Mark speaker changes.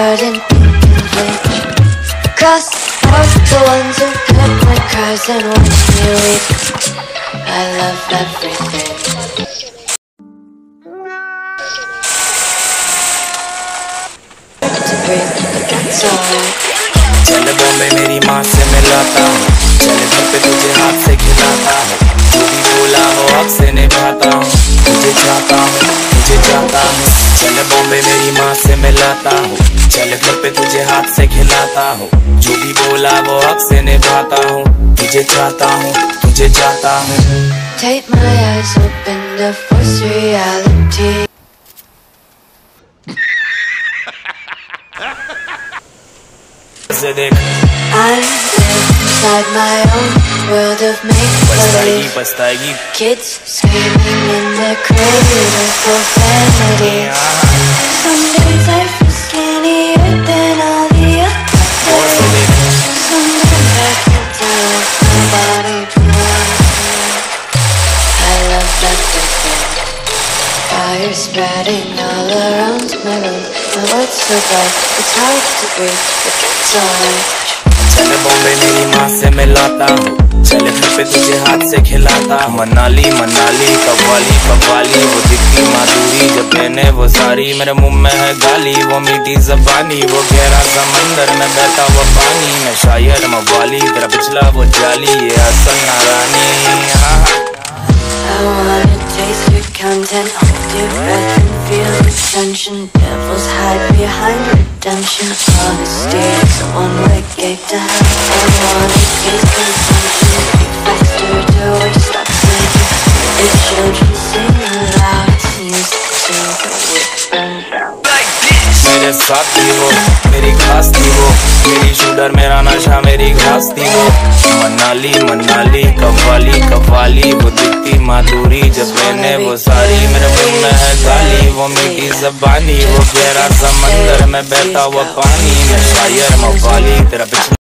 Speaker 1: garden pink and bleach. Cross out the ones who heard my cries and watch me weep. I love everything. To breathe, but that's alright.
Speaker 2: चल बॉम्बे मेरी माँ से मिलाता हूँ, चल घर पे तुझे हाथ से खिलाता हूँ, जो भी बोला वो हक से निभाता हूँ, तुझे चाहता हूँ, तुझे चाहता हूँ। चल बॉम्बे मेरी माँ से मिलाता हूँ, चल घर पे तुझे हाथ से खिलाता हूँ, जो भी बोला वो हक से निभाता हूँ, तुझे चाहता हूँ, तुझे चाहता हूँ।
Speaker 1: Take my eyes open to force reality.
Speaker 2: से देख
Speaker 1: I live inside my own world of make-believe.
Speaker 2: पछताएगी
Speaker 1: Kids screaming in their cradle for vanity. Some days I feel skinnier than all the others. Sometimes I can't tell if my body belongs to me. I love everything. Fire spreading all around my room. My world's so bright, it's hard to breathe, but that's alright.
Speaker 2: चल बॉम्बे मेरी माँ से मिलाता हूँ, चल घर पे तुझे हाथ से खिलाता हूँ। मनाली मनाली कव्वाली कव्वाली, वो दिखती माधुरी जब पहने वो साड़ी। मेरे मुंह में है गाली, वो मीठी ज़बानी, वो गहरा समंदर में बहता हुआ पानी। मैं शायर मवाली, तेरा पिछला वो जाली, ये असल नारानी।
Speaker 1: I wanna taste your content, hold your breath and feel the tension. Devils hide behind redemption. Honesty is a one-way gate to hell. I wanna taste consumption, be faster to waste, stop thinking. If children sing aloud, it's music to the wick burned down.
Speaker 2: मेरे साथ थी वो, मेरी खास थी वो, मेरी shooter मेरा नशा मेरी घास थी वो। मनाली मनाली कव्वाली कव्वाली, वो दिखती माधुरी जब पहने वो साड़ी। मेरे मुंह में है गाली, वो मीठी ज़बानी, वो गहरा समंदर में बहता हुआ पानी। मैं शायर मवाली, तेरा पिछला